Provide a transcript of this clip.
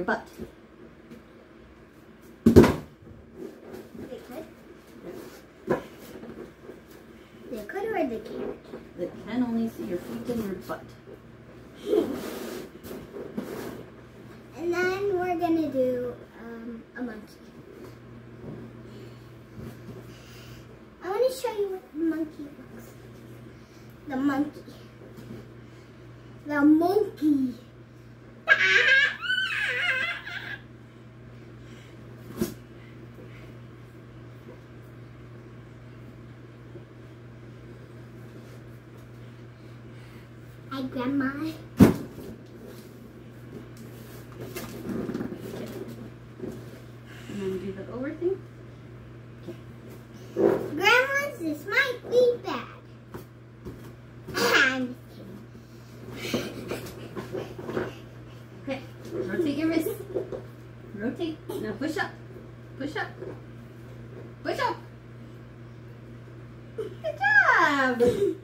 butt. They could? They could or they can't? They can only see your feet and your butt. And then we're gonna do a monkey. I want to show you what the monkey looks like. The monkey. The monkey. Hi, Grandma. And then do the over thing. Grandma's, this might be bad. I'm just kidding. Okay, rotate your wrist. Rotate. Now push up. Push up. Push up. Good job.